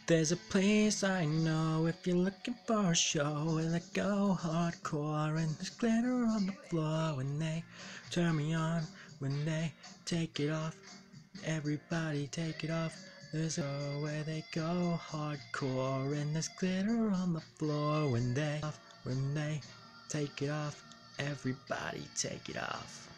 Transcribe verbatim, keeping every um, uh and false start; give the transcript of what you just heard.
There's a place I know if you're looking for a show where they go hardcore and there's glitter on the floor when they turn me on, when they take it off. Everybody take it off. There's a show where they go hardcore and there's glitter on the floor when they when they take it off. Everybody take it off.